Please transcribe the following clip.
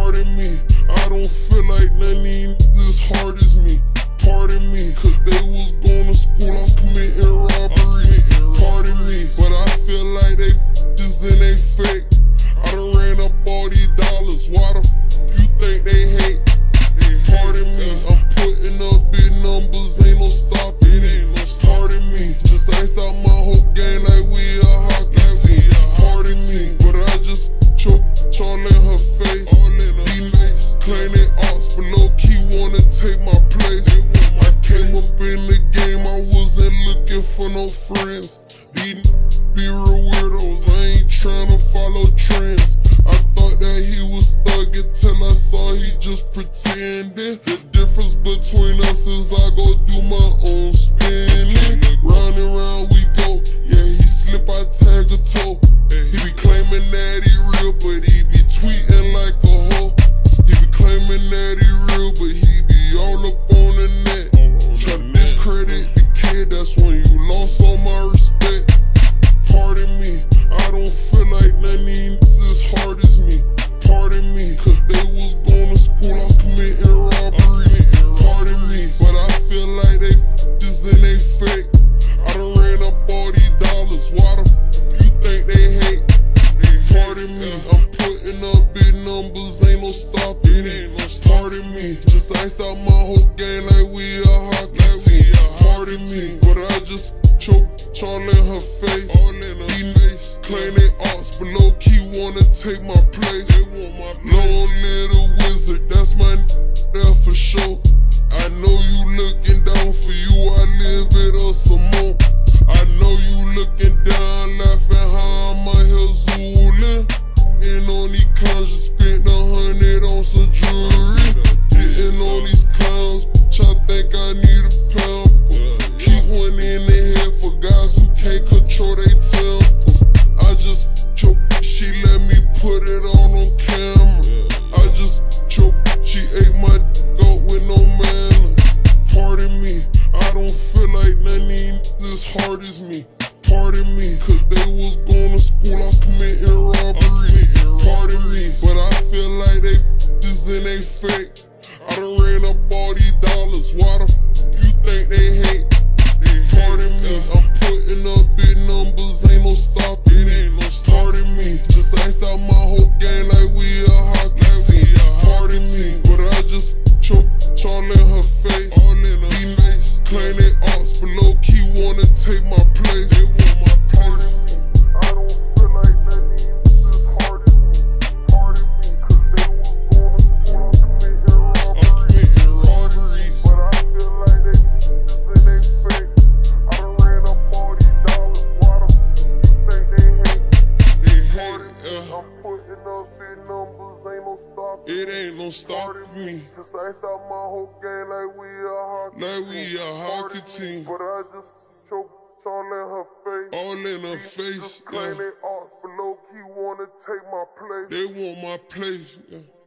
Pardon me, I don't feel like none of these as hard as me. Pardon me, cause they was going to school, I was committing robbery. Pardon me, but I feel like they just in they fake. I done ran up all these dollars, why the f you think they hate? Pardon me, I'm putting up big numbers, ain't no stopping it. Pardon me, just iced out my whole game like we a hockey team. Pardon me, but I just choked all in her face. These claim they ops, but low-key wanna take my place. I came up in the game, I wasn't looking for no friends. These be real weirdos, I ain't tryna follow trends. I thought that he was thuggin' till I saw he just pretending. The difference between us is I go do my own spinning. Round and round we go, yeah, he slip, I tag a toe. He be claiming that he real, but he be tweeting like a hoe. He be claiming that he real, but he be all up on the net. Try to discredit the kid, that's when you lost all my respect. Pardon me, I don't feel like none of these as hard as me. Pardon me, cause they was going to school, I was committing robbery. Pardon me, but I feel like they just in they fake. I done ran up all these dollars, why the f you think they hate? Pardon me, I'm putting up big numbers, ain't no stopping it. Pardon me, just iced out my whole game like we a hockey team. Pardon me, but I just choked all in her face. These claim they ops, but low-key wanna take my place. Long little wizard, that's my there for sure. I know you looking down, for you I live it up some more. I know you looking down, laughing how I'm out here zooling. And on these clowns, just spent 100 on some jewelry. Getting on these clowns, bitch, I think I need a pamper. Keep one in the head for guys who can't control their temper. I just choke, she let me put it on camera. I just choke, she ate my goat with no manner. Pardon me, I don't feel like none of these as hard as me. Pardon me, cause they was going to school, I was committing robbery. Pardon me, but I feel like they just in they fake. I done ran up all these dollars, why the f you think they hate? Pardon me, I'm putting up big numbers, ain't no stopping it. Pardon me, just iced out my whole game like we a hockey team. Pardon me, but I just choked all in her face. These claim they ops, but low-key wanna take my place. Pardon me, I don't feel like none of these as hard as me. Pardon me, cause they was going to school, I was committing robbery. But I feel like they just in they fake. I done ran up all these dollars, why the f you think they hate? Pardon me, I'm putting up big numbers, ain't no stopping. It ain't no stopping me. Just iced out my whole game like we a hockey team. But I just choked all in her face. All in her face. Just claim they ops, but low-key wanna take my place. They want my place, yeah.